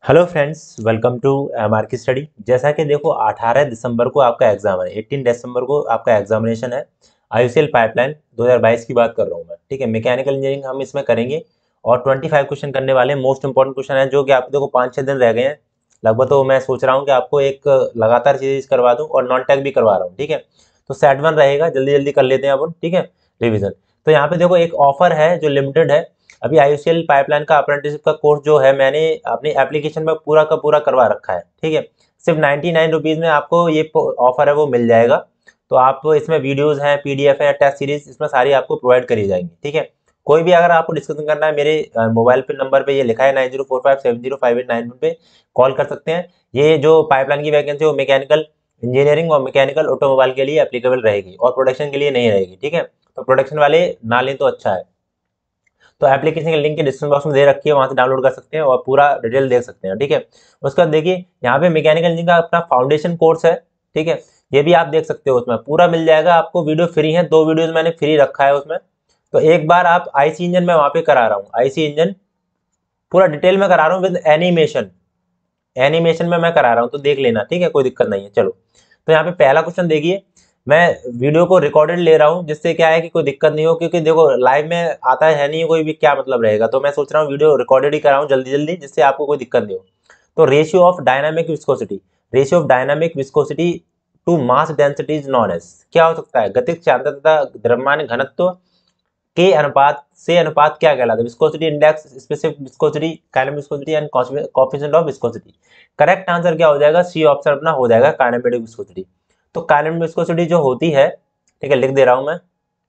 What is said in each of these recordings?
Hello friends, welcome to MR की स्टडी। जैसा कि देखो 18 दिसंबर को आपका एग्जाम है, 18 दिसंबर को आपका एग्जामिनेशन है। आईयूसीएल पाइपलाइन 2022 की बात कर रहा हूँ मैं, ठीक है। मैकेनिकल इंजीनियरिंग हम इसमें करेंगे और 25 क्वेश्चन करने वाले हैं। मोस्ट इंपॉर्टेंट क्वेश्चन है जो कि आपको देखो 5-6 दिन रह गए हैं लगभग। तो मैं सोच रहा हूँ कि आपको एक लगातार सीरीज करवा दूँ और नॉन टेक भी करवा रहा हूँ, ठीक है। तो सेट वन रहेगा, जल्दी जल्दी कर लेते हैं अपन, ठीक है, रिविजन। तो यहाँ पे देखो एक ऑफर है जो लिमिटेड है। अभी आईयूसीएल पाइपलाइन का अप्रेंटिसशिप का कोर्स जो है मैंने अपनी एप्लीकेशन में पूरा का पूरा करवा रखा है, ठीक है। सिर्फ 99 रुपीज़ में आपको ये ऑफर है वो मिल जाएगा। तो आप इसमें वीडियोस हैं, पीडीएफ है, टेस्ट सीरीज इसमें सारी आपको प्रोवाइड करी जाएंगी, ठीक है। कोई भी अगर आपको डिस्कशन करना है मेरे मोबाइल पे नंबर पे ये लिखा है 9045705891 पे कॉल कर सकते हैं। ये जो पाइपलाइन की वैकेंसी वो मैकेनिकल इंजीनियरिंग और मैकेनिकल ऑटोमोबाइल के लिए एप्लीकेबल रहेगी और प्रोडक्शन के लिए नहीं रहेगी, ठीक है। तो प्रोडक्शन वाले ना लें तो अच्छा है। तो एप्लीकेशन के लिंक के डिस्क्रिप्शन बॉक्स में दे रखी है, वहां से डाउनलोड कर सकते हैं और पूरा डिटेल देख सकते हैं, ठीक है। उसके बाद देखिए यहाँ पे मैकेनिकल इंजीनियरिंग का अपना फाउंडेशन कोर्स है, ठीक है। ये भी आप देख सकते हो, उसमें पूरा मिल जाएगा आपको। वीडियो फ्री है, 2 वीडियोज मैंने फ्री रखा है उसमें। तो एक बार आप आईसी इंजन में वहां पे करा रहा हूँ, आईसी इंजन पूरा डिटेल में करा रहा हूँ विद एनिमेशन। एनिमेशन में मैं करा रहा हूँ, तो देख लेना, ठीक है, कोई दिक्कत नहीं है। चलो, तो यहाँ पे पहला क्वेश्चन देखिए। मैं वीडियो को रिकॉर्डेड ले रहा हूँ जिससे क्या है कि कोई दिक्कत नहीं हो, क्योंकि देखो लाइव में आता है नहीं कोई भी, क्या मतलब रहेगा। तो मैं सोच रहा हूँ वीडियो रिकॉर्डेड ही कराऊँ जल्दी जल्दी, जिससे आपको कोई दिक्कत नहीं हो। तो ratio of dynamic viscosity, ratio of dynamic viscosity to mass density is known as, क्या हो सकता है? गतिज सांद्रता तथा द्रव्यमान घनत्व के अनुपात से अनुपात क्या कहलाता है? Viscosity index, specific viscosity, kinematic viscosity and coefficient of viscosity. Correct answer क्या हो जाएगा? सी ऑप्शन अपना हो जाएगा, काइनेमेटिक विस्कोसिटी। तो काइनेमेटिक विस्कोसिटी जो होती है, ठीक है, लिख दे रहा हूं मैं,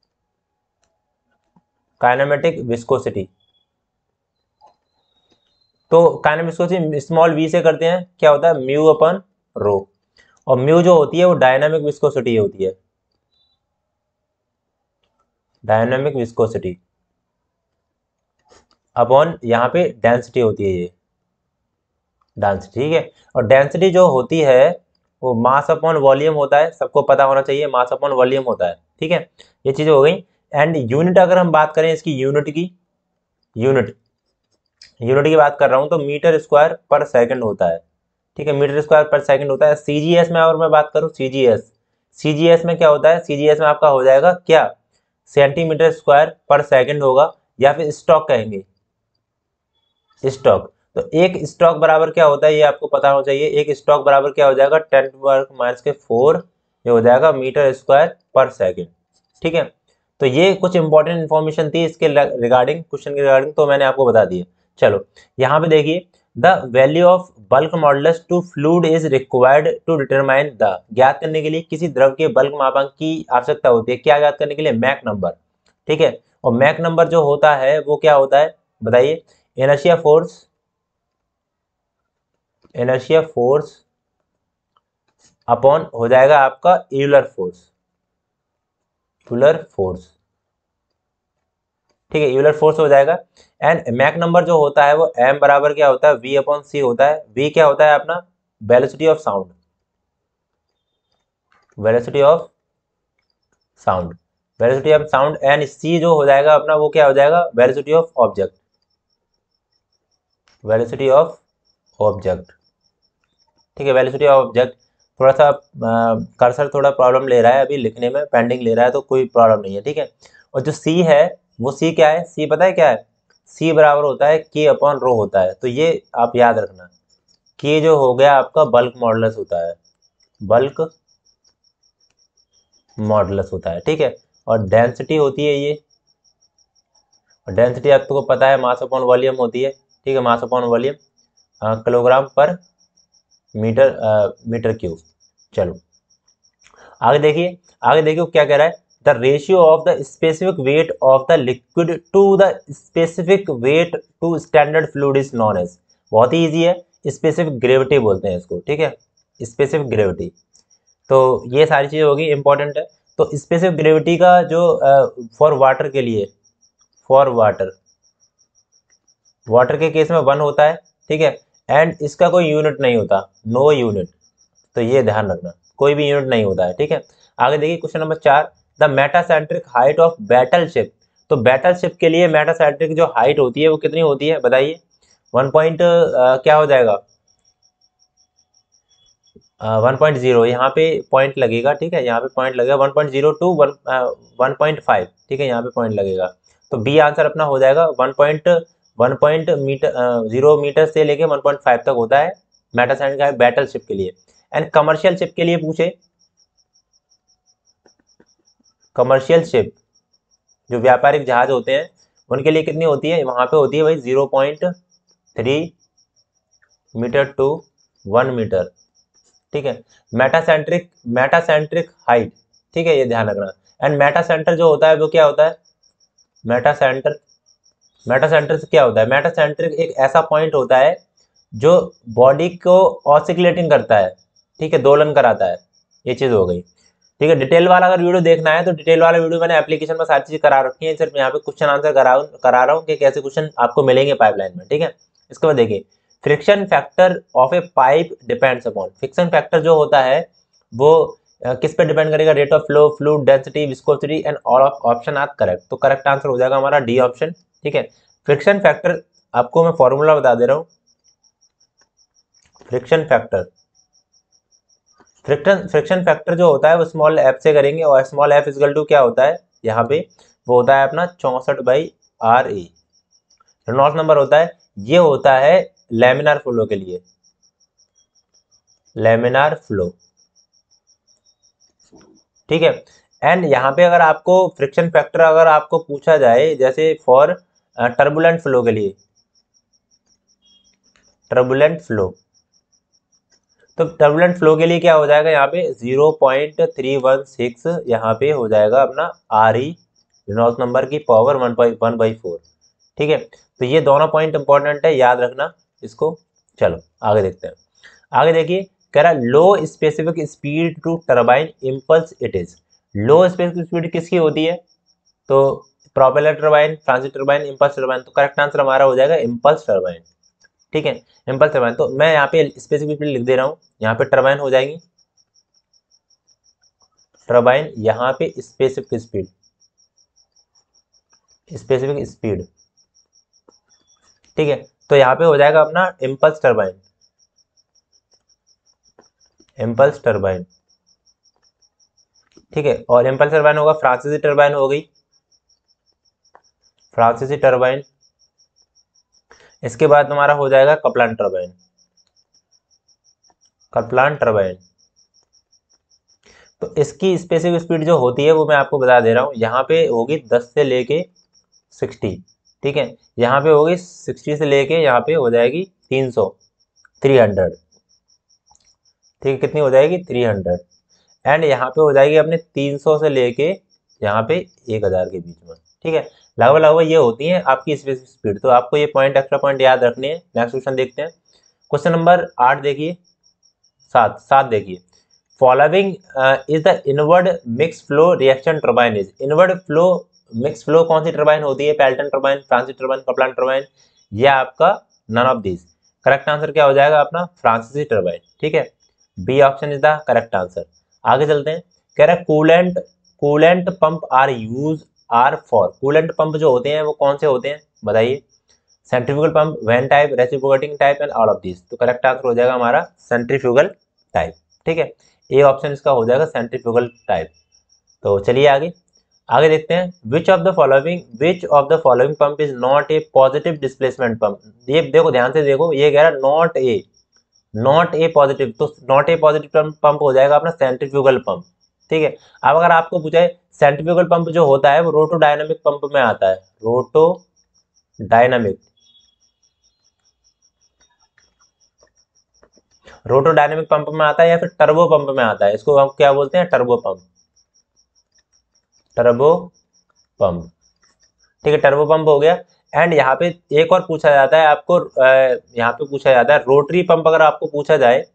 काइनेमेटिक विस्कोसिटी। तो काइनेमेटिक विस्कोसिटी स्मॉल वी से करते हैं, क्या होता है? म्यू अपन रो। और म्यू जो होती है वो डायनामिक विस्कोसिटी होती है, डायनामिक विस्कोसिटी अपॉन यहाँ पे डेंसिटी होती है, ये डेंसिटी, ठीक है। और डेंसिटी जो होती है वो मास अपॉन वॉल्यूम होता है, सबको पता होना चाहिए, मास अपॉन वॉल्यूम होता है, ठीक है। ये चीज़ हो गई। एंड यूनिट अगर हम बात करें इसकी, यूनिट की, यूनिट यूनिट की बात कर रहा हूँ तो मीटर स्क्वायर पर सेकंड होता है, ठीक है। मीटर स्क्वायर पर सेकंड होता है। सीजीएस में और मैं बात करूँ, सीजीएस, सीजीएस में क्या होता है? सीजीएस में आपका हो जाएगा क्या? सेंटीमीटर स्क्वायर पर सेकंड होगा, या फिर स्टॉक कहेंगे, स्टॉक। तो एक स्टॉक बराबर क्या होता है ये आपको पता होना चाहिए। एक स्टॉक बराबर क्या हो जाएगा? 10⁻⁴ ये हो जाएगा मीटर स्क्वायर पर सेकंड, ठीक है। तो ये कुछ इंपॉर्टेंट इन्फॉर्मेशन थी इसके रिगार्डिंग, क्वेश्चन के रिगार्डिंग, तो मैंने आपको बता दिया। चलो, यहाँ पे देखिए, the value of bulk modulus to fluid is required to determine the, ज्ञात करने के लिए किसी द्रव के बल्क मापांक की आवश्यकता होती है, क्या ज्ञात करने के लिए? मैक नंबर, ठीक है। और मैक नंबर जो होता है वो क्या होता है बताइए? Inertia force, inertia force upon हो जाएगा आपका यूलर फोर्स, यूलर फोर्स, ठीक है, यूलर फोर्स हो जाएगा। एंड मैक नंबर जो होता है वो एम बराबर क्या होता है? वी अपॉन सी होता है। वी क्या होता है अपना? Velocity of sound, velocity of sound, velocity of sound. And C जो हो जाएगा अपना वो क्या हो जाएगा? Velocity of object, velocity of object, ठीक है, वेलोसिटी ऑफ ऑब्जेक्ट। थोड़ा सा कर्सर थोड़ा प्रॉब्लम ले रहा है अभी लिखने में, पेंडिंग ले रहा है, तो कोई प्रॉब्लम नहीं है, ठीक है। और जो सी है वो सी क्या है? सी पता है क्या है? सी बराबर होता है के अपॉन रो होता है। तो ये आप याद रखना, के जो हो गया आपका बल्क मॉडुलस होता है, बल्क मॉडुलस होता है, ठीक है। और डेंसिटी होती है ये, और डेंसिटी आपको पता है मास अपॉन वॉल्यूम होती है, ठीक है, mass upon volume kilogram per metre metre cube. चलो आगे देखिए, आगे देखिए क्या कह रहा है? The ratio of the specific weight of the liquid to the specific weight to standard fluid is known as, बहुत ही ईजी है, स्पेसिफिक ग्रेविटी बोलते हैं इसको, ठीक है, स्पेसिफिक ग्रेविटी। तो ये सारी चीज़ें होगी, इंपॉर्टेंट है। तो स्पेसिफिक ग्रेविटी का जो फॉर वाटर के लिए, फॉर वाटर, वाटर के केस में 1 होता है, ठीक है। एंड इसका कोई यूनिट नहीं होता, नो यूनिट, तो ये ध्यान रखना, कोई भी यूनिट नहीं होता है, ठीक है। आगे देखिए question number 4, the metacentric height of battleship. तो बैटल शिप के लिए मेटासेंट्रिक जो हाइट होती है वो कितनी होती है बताइए? क्या हो जाएगा 1.0 यहाँ पे पॉइंट लगेगा, ठीक है, यहाँ पे पॉइंट लगेगा 1.0 टू 1.5, ठीक है, यहाँ पे पॉइंट लगेगा। तो बी आंसर अपना हो जाएगा 0 मीटर से लेके 1.5 तक होता है मेटा सैंड का बैटल शिप के लिए। एंड कमर्शियल शिप के लिए पूछे, कमर्शियल शिप जो व्यापारिक जहाज होते हैं उनके लिए कितनी होती है, वहां पे होती है भाई 0.3 मीटर टू 1 मीटर, ठीक है। मेटासेंट्रिक हाइट, ठीक है, ये ध्यान रखना। एंड मेटा सेंटर जो होता है वो क्या होता है, मेटा सेंटर, मेटा सेंटर से क्या होता है, मेटा सेंट्रिक एक ऐसा पॉइंट होता है जो बॉडी को ऑसिकुलेटिंग करता है, ठीक है, दोलन कराता है, ये चीज हो गई, ठीक है। डिटेल वाला अगर वीडियो देखना है तो डिटेल वाला वीडियो मैंने एप्लीकेशन में सारी चीज करा रखी है, सिर्फ यहाँ पे क्वेश्चन आंसर करा रहा हूँ कि कैसे क्वेश्चन आपको मिलेंगे पाइपलाइन में, ठीक है। इसके बाद देखिए friction factor of a pipe depends upon, friction factor जो होता है वो किस पे डिपेंड करेगा, rate of flow, fluid density, viscosity and all option are correct. तो करेक्ट आंसर हो जाएगा हमारा डी ऑप्शन, ठीक है। फ्रिक्शन फैक्टर आपको मैं फॉर्मूला बता दे रहा हूँ, फ्रिक्शन फैक्टर, फ्रिक्शन फैक्टर जो होता है वो स्मॉल एफ से करेंगे, और स्मॉल एफ इजकल टू क्या होता है यहाँ पे, वो होता है अपना 64/RE। रेनॉल्ड्स नंबर होता है, ये होता है लैमिनार फ्लो के लिए, लैमिनार फ्लो, ठीक है। एंड यहाँ पे अगर आपको फ्रिक्शन फैक्टर अगर आपको पूछा जाए जैसे फॉर टर्बुलेंट फ्लो के लिए, टर्बुलेंट फ्लो, तो टर्बुलेंट फ्लो के लिए क्या हो जाएगा यहाँ पे 0.316 यहाँ पे हो जाएगा अपना RE, रेनॉल्ड्स नंबर की पावर 1/4, ठीक है। तो ये दोनों पॉइंट इंपॉर्टेंट है, याद रखना इसको। चलो आगे देखते हैं। आगे देखिए कह रहा है low specific speed to turbine impulse it is, low specific speed किसकी होती है, तो propeller turbine, transit turbine, impulse turbine. तो करेक्ट आंसर हमारा हो जाएगा इम्पल्स टरबाइन, ठीक है, इम्पल्स टरबाइन। तो मैं यहाँ पे स्पेसिफिक स्पीड लिख दे रहा हूँ, यहाँ पे टरबाइन हो जाएगी, टरबाइन, यहाँ पे स्पेसिफिक स्पीड, स्पेसिफिक स्पीड, ठीक है। तो यहाँ पे हो जाएगा अपना इम्पल्स टरबाइन, इम्पल्स टरबाइन, ठीक है। और इम्पल्स टरबाइन होगा फ्रांसीसी टरबाइन हो गई, फ्रांसीसी टरबाइन। इसके बाद हमारा हो जाएगा कपलान टरबाइन, कपलान टरबाइन। तो इसकी स्पेसिफिक स्पीड जो होती है वो मैं आपको बता दे रहा हूँ, यहाँ पे होगी 10 से लेके 60, ठीक है, यहाँ पे होगी 60 से लेके यहाँ पे हो जाएगी 300, ठीक है, कितनी हो जाएगी 300। एंड यहाँ पे हो जाएगी अपने 300 से लेके यहाँ पे 1000 के बीच में, ठीक है। लगभग लगभग ये होती है आपकी स्पेसिफिक स्पीड। तो आपको ये पॉइंट, एक्स्ट्रा पॉइंट याद रखने हैं। नेक्स्ट क्वेश्चन देखते हैं, क्वेश्चन नंबर 8 देखिए, 7 देखिए, following is the inward mix flow reaction turbine is, inward flow mix flow कौन सी टर्बाइन होती है, Pelton turbine, Francis turbine, Kaplan turbine, या आपका none of this. Correct answer क्या हो जाएगा अपना फ्रांसीसी टर्बाइन, ठीक है, B option is the correct answer. आगे चलते हैं, कह रहा है coolant, coolant pump are for, coolant pump जो होते हैं वो कौन से होते हैं बताइए, centrifugal pump, vane type, reciprocating type and all of this. तो करेक्ट आंसर हो जाएगा हमारा सेंट्रीफ्यूगल टाइप, ठीक है, ए ऑप्शन इसका हो जाएगा सेंट्रीफ्यूगल टाइप। तो चलिए आगे, आगे देखते हैं, which of the following pump is not a positive displacement pump. ये देखो ध्यान से देखो, ये कह रहा है नॉट ए पॉजिटिव, तो नॉट ए पॉजिटिव पंप हो जाएगा अपना सेंट्रीफ्यूगल पंप, ठीक है। अब अगर आपको पूछा है सेंट्रीफ्यूगल पंप जो होता है वो रोटो डायनामिक पंप में आता है, रोटो डायनामिक, रोटो डायनामिक पंप में आता है या फिर टर्बो पंप में आता है, इसको हम क्या बोलते हैं, टर्बो पंप, टर्बो पंप, ठीक है, टर्बो पंप हो गया। एंड यहाँ पे एक और पूछा जाता है आपको, यहाँ पे पूछा जाता है रोटरी पंप, अगर आपको पूछा जाए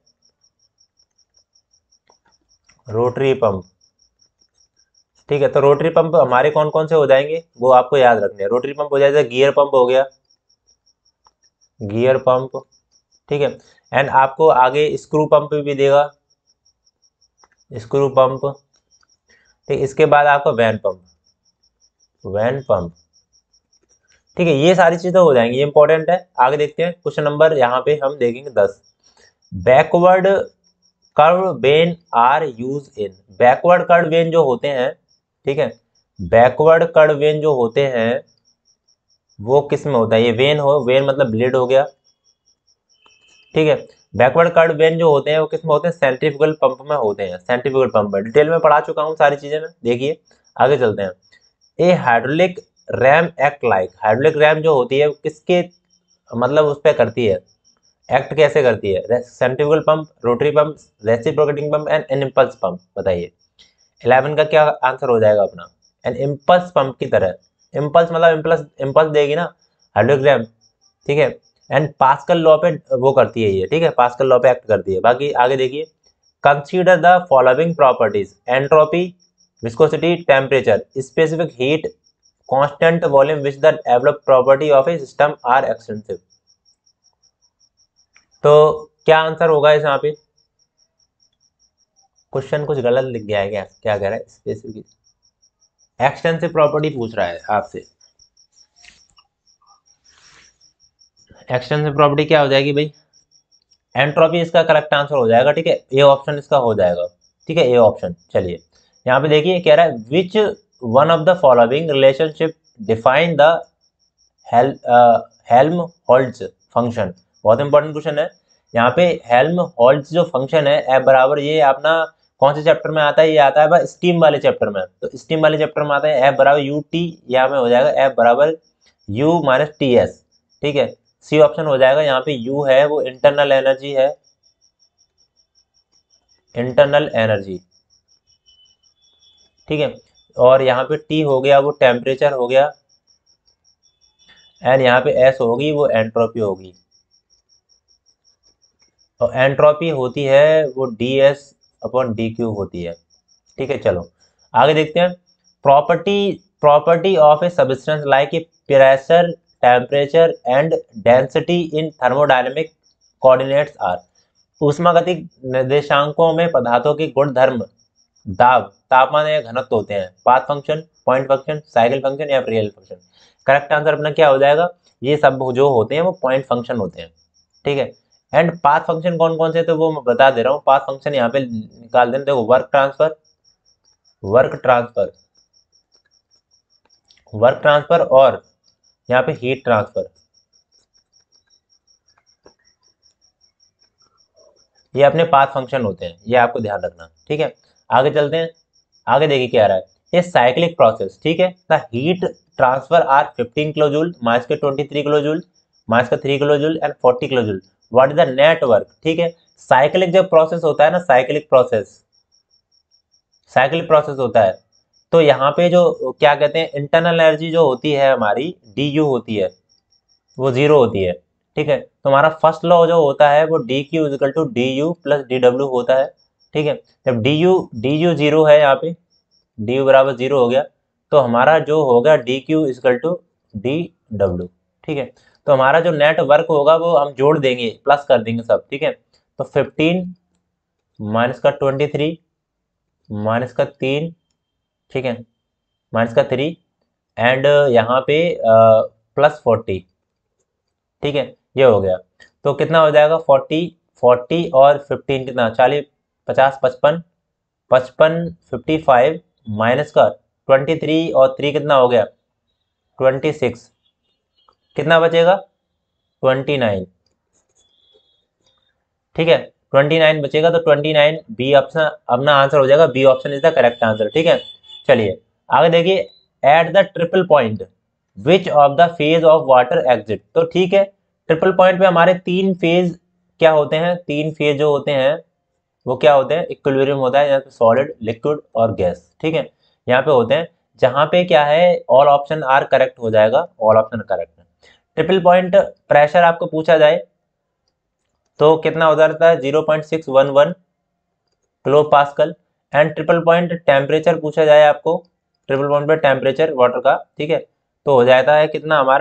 रोटरी पंप, ठीक है, तो रोटरी पंप हमारे कौन कौन से हो जाएंगे वो आपको याद रखने हैं। रोटरी पंप हो जाएगा, गियर पंप हो गया, गियर पंप, ठीक है। एंड आपको आगे स्क्रू पंप भी देगा, स्क्रू पंप, ठीक, इसके बाद आपको वैन पंप, वैन पंप, ठीक है, ये सारी चीजें हो जाएंगी, ये इंपॉर्टेंट है। आगे देखते हैं क्वेश्चन नंबर यहाँ पे हम देखेंगे 10। Backward curve vane are use in, backward curve vane जो होते हैं, ठीक है, बैकवर्ड कर्व वेन जो होते हैं वो किस में होता है, ये वेन हो, वेन मतलब ब्लेड हो गया, ठीक है। बैकवर्ड कर्व वेन जो होते हैं वो किस में होते हैं, सेंट्रीफ्यूगल पंप में होते हैं, सेंट्रीफ्यूगल पंप में डिटेल में पढ़ा चुका हूँ सारी चीजें में, देखिए आगे चलते हैं। A hydraulic ram act like, hydraulic ram जो होती है वो किसके मतलब उस पर करती है, एक्ट कैसे करती है, centrifugal pump, rotary pump, reciprocating pump and impulse pump, बताइए 11 का क्या आंसर हो जाएगा अपना, एंड इम्पल्स पंप की तरह, इम्पल्स मतलब इम्पल्स, इम्पल्स देगी ना हाइड्रोलिक रैम, ठीक है। एंड पास्कल लॉ पे वो करती है ये, ठीक है, पास्कल लॉ पे एक्ट करती है। बाकी आगे देखिए, consider the following properties, entropy, viscosity, temperature, specific heat, constant volume which the develop property of a system are extensive. तो क्या आंसर होगा इस यहाँ पे, क्वेश्चन कुछ गलत लिख गया है क्या, क्या कह रहा है, स्पेसिफिक एक्सटेंसिव प्रॉपर्टी पूछ रहा है आपसे। एक्सटेंसिव प्रॉपर्टी क्या हो जाएगी भाई, एंट्रोपी इसका करेक्ट आंसर हो जाएगा, ठीक है, ए ऑप्शन इसका हो जाएगा, ठीक है, ए ऑप्शन। चलिए यहाँ पे देखिए कह रहा है which one of the following relationship define the Helmholtz function, बहुत इंपॉर्टेंट क्वेश्चन है। यहाँ पे हेल्म होल्ट्ज जो फंक्शन है एफ बराबर, ये अपना कौन से चैप्टर में आता है, ये आता है स्टीम वाले चैप्टर में, तो स्टीम वाले चैप्टर में आता है एफ बराबर यू टी, यहाँ में हो जाएगा एफ बराबर यू माइनस टी एस, ठीक है, सी ऑप्शन हो जाएगा। यहाँ पे यू है वो इंटरनल एनर्जी है, इंटरनल एनर्जी, ठीक है, और यहाँ पे टी हो गया वो टेम्परेचर हो गया, एंड यहाँ पे एस होगी वो एंट्रोपी होगी, और एंट्रोपी होती है वो D S upon D Q होती है, ठीक है। चलो आगे देखते हैं, property, property of a substance like a pressure, temperature and density in thermodynamic coordinates are, ऊष्मागतिक निर्देशांकों में पदार्थों के गुण धर्म, दाब, तापमान या घनत्व होते हैं, path function, point function, cycle function या रियल फंक्शन। करेक्ट आंसर अपना क्या हो जाएगा, ये सब जो होते हैं वो पॉइंट फंक्शन होते हैं, ठीक है। एंड पाथ फंक्शन कौन कौन से, तो वो मैं बता दे रहा हूँ, पाथ फंक्शन यहाँ पे निकाल देना, देखो work transfer, work transfer, work transfer, और यहाँ पे हीट ट्रांसफर, ये अपने पाथ फंक्शन होते हैं, ये आपको ध्यान रखना, ठीक है। आगे चलते हैं, आगे देखिए क्या आ रहा है, ये साइक्लिक प्रोसेस, ठीक है, the heat transfer are 15 kilo joule, minus के 23 किलो जूल, माइनस का 3 kilo joule and 40 kilo joule, what is the net work, ठीक है। साइक्लिक जब प्रोसेस होता है ना, साइक्लिक प्रोसेस, साइक्लिक प्रोसेस होता है, तो यहाँ पे जो क्या कहते हैं, इंटरनल एनर्जी जो होती है हमारी डी यू होती है, वो जीरो होती है, ठीक है। तो हमारा फर्स्ट लॉ जो होता है वो D Q equal to D U plus D W होता है, ठीक है। जब डी यू जीरो है, यहाँ पे डी यू बराबर जीरो हो गया, तो हमारा जो होगा D Q equal to D W, ठीक है। तो हमारा जो नेट वर्क होगा वो हम जोड़ देंगे, प्लस कर देंगे सब, ठीक है। तो 15 माइनस का 23 माइनस का 3, ठीक है, माइनस का 3 एंड यहाँ पे प्लस 40, ठीक है, ये हो गया। तो कितना हो जाएगा 40, 40 और 15 कितना 40, 50, 55, 55, 55 माइनस का 23 और 3 कितना हो गया 26, कितना बचेगा 29, ठीक है, 29 बचेगा, तो 29 बी ऑप्शन अपना आंसर हो जाएगा, B option is the correct answer, ठीक है। चलिए आगे देखिए, at the triple point which of the phase of water exist, तो ठीक है, ट्रिपल पॉइंट पे हमारे तीन फेज क्या होते हैं, तीन फेज जो होते हैं वो क्या होते हैं, इक्विलिब्रियम होता है, यहाँ पे सॉलिड, लिक्विड और गैस, ठीक है, यहाँ पे होते हैं, जहाँ पे क्या है ऑल ऑप्शन आर करेक्ट हो जाएगा, ऑल ऑप्शन करेक्ट है। ट्रिपल पॉइंट प्रेशर आपको पूछा जाए तो कितना हो जाता है 0.611 kilo pascal, and triple point temperature पूछा जाए आपको, ट्रिपल पॉइंट पे टेम्परेचर वाटर का, ठीक है, तो हो जाता है कितना हमारा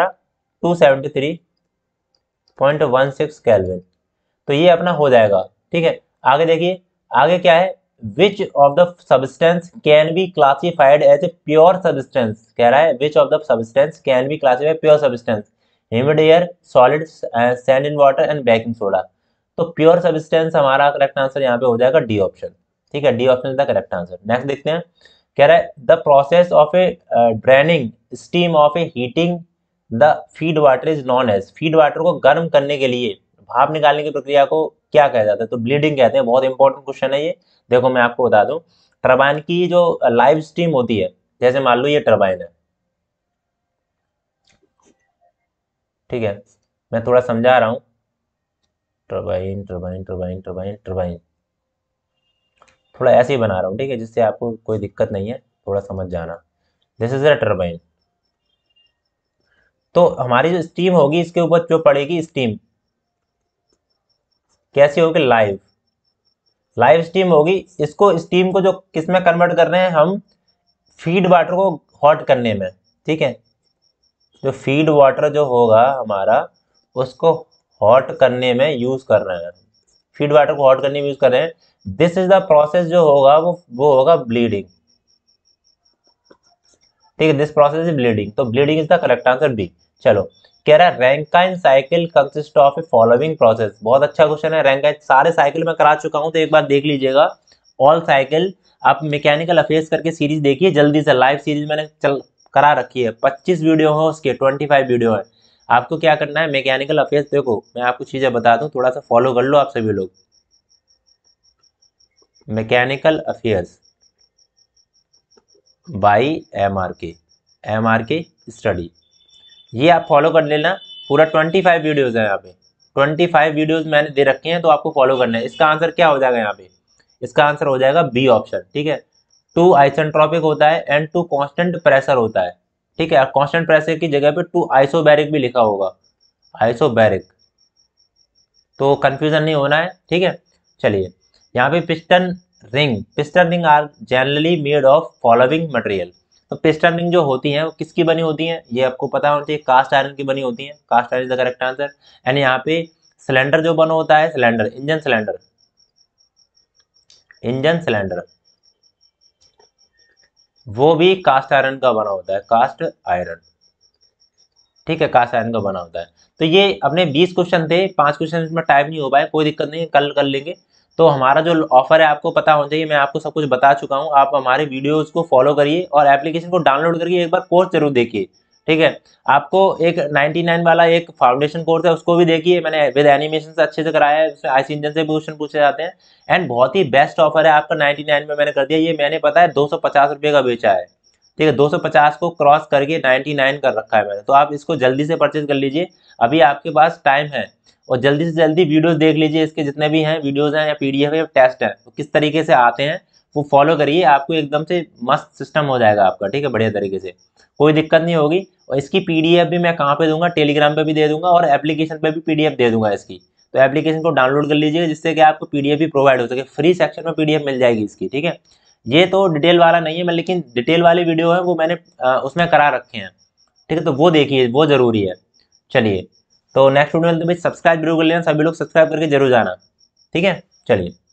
273.16 केल्विन, तो ये अपना हो जाएगा, ठीक है। आगे देखिए, आगे क्या है, which of the substance can be classified as a pure substance, कह रहा है which of the substance can be classified pure substance, humid air, solid, sand in water and baking soda. तो प्योर सब्सटेंस हमारा correct answer यहाँ पे हो जाएगा D option. ठीक है, D option is the correct answer. Next देखते हैं, कह रहा है the process of a draining steam of A heating the feed water is known as, feed water को गर्म करने के लिए भाप निकालने की प्रक्रिया को क्या कहा जाता है, तो ब्लीडिंग कहते हैं। बहुत इंपॉर्टेंट क्वेश्चन है ये। देखो मैं आपको बता दूं, टरबाइन की जो लाइव स्टीम होती है, जैसे मान लो ये टरबाइन है, ठीक है, मैं थोड़ा समझा रहा हूँ, turbine turbine turbine turbine turbine, थोड़ा ऐसे ही बना रहा हूँ, ठीक है, जिससे आपको कोई दिक्कत नहीं है, थोड़ा समझ जाना। This is a turbine. तो हमारी जो स्टीम होगी इसके ऊपर जो पड़ेगी स्टीम, कैसी होगी, लाइव, लाइव स्टीम होगी। इसको स्टीम को जो किस में कन्वर्ट कर रहे हैं हम, फीड वाटर को हॉट करने में, ठीक है, जो फीड वाटर जो होगा हमारा उसको हॉट करने में यूज कर रहे हैं, फीड वाटर को हॉट करने में यूज कर रहे हैं। दिस इज द प्रोसेस जो होगा वो होगा ब्लीडिंग, ठीक है, दिस प्रोसेस इज ब्लीडिंग, तो bleeding is the correct answer B. चलो, कह रहा है Rankine cycle consist of a following process, बहुत अच्छा क्वेश्चन है। रैंकाइन सारे साइकिल में करा चुका हूं, तो एक बार देख लीजिएगा ऑल साइकिल। आप मैकेनिकल अफेयर्स करके सीरीज देखिए जल्दी से, लाइव सीरीज मैंने करा रखी है, 25 वीडियो है उसके, 25 वीडियो है। आपको क्या करना है, मैकेनिकल अफेयर्स, देखो मैं आपको चीजें बता दूं, थोड़ा सा फॉलो कर लो आप सभी लोग। Mechanical affairs by MRK study, ये आप फॉलो कर लेना। पूरा 25 वीडियोज है यहाँ पे, 25 वीडियोज मैंने दे रखे हैं, तो आपको फॉलो करना है। इसका आंसर क्या हो जाएगा यहाँ पे, इसका आंसर हो जाएगा बी ऑप्शन, ठीक है। 2 आइसेंट्रोपिक होता है एंड 2 कांस्टेंट प्रेशर होता है, ठीक है। कांस्टेंट प्रेशर की जगह पे 2 आइसोबैरिक भी लिखा होगा, आइसोबैरिक, तो कंफ्यूजन नहीं होना है, ठीक है। चलिए, यहाँ पे piston ring are generally made of following material, तो पिस्टन रिंग जो होती हैं वो किसकी बनी होती हैं, ये आपको पता होना चाहिए, कास्ट आयरन की बनी होती हैं, cast iron is the correct answer. And यहाँ पे सिलेंडर जो बना होता है, सिलेंडर, इंजन सिलेंडर, वो भी कास्ट आयरन का बना होता है, कास्ट आयरन, ठीक है, कास्ट आयरन का बना होता है। तो ये अपने 20 क्वेश्चन थे, 5 क्वेश्चन में टाइम नहीं हो पाए, कोई दिक्कत नहीं है, कल कर लेंगे। तो हमारा जो ऑफर है आपको पता होना चाहिए, मैं आपको सब कुछ बता चुका हूँ। आप हमारे वीडियोस को फॉलो करिए और एप्लीकेशन को डाउनलोड करके एक बार कोर्स जरूर देखिए, ठीक है। आपको एक 99 वाला एक फाउंडेशन कोर्स है, उसको भी देखिए, मैंने विद एनिमेशन से अच्छे से कराया है, उसमें आईसी इंजन से भी क्वेश्चन पूछे जाते हैं। एंड बहुत ही बेस्ट ऑफर है आपका, 99 में मैंने कर दिया। ये मैंने पता है 250 रुपये का बेचा है, ठीक है, 250 को क्रॉस करके 99 कर रखा है मैंने। तो आप इसको जल्दी से परचेज कर लीजिए, अभी आपके पास टाइम है, और जल्दी से जल्दी वीडियोस देख लीजिए, इसके जितने भी हैं वीडियोस हैं या पीडीएफ है या टेस्ट है, तो किस तरीके से आते हैं वो फॉलो करिए, आपको एकदम से मस्त सिस्टम हो जाएगा आपका, ठीक है, बढ़िया तरीके से, कोई दिक्कत नहीं होगी। और इसकी पीडीएफ भी मैं कहाँ पे दूंगा, टेलीग्राम पे भी दे दूंगा और एप्लीकेशन पे भी पीडीएफ दे दूंगा इसकी। तो एप्लीकेशन को डाउनलोड कर लीजिएगा, जिससे कि आपको पीडीएफ भी प्रोवाइड हो सके, फ्री सेक्शन में पीडीएफ मिल जाएगी इसकी, ठीक है। ये तो डिटेल वाला नहीं है मैं, लेकिन डिटेल वाली वीडियो है वो मैंने उसमें करा रखे हैं, ठीक है, तो वो देखिए, वो जरूरी है। चलिए, तो नेक्स्ट वीडियो में तो भाई सब्सक्राइब जरूर कर लेना, सभी लोग सब्सक्राइब करके जरूर जाना, ठीक है। चलिए।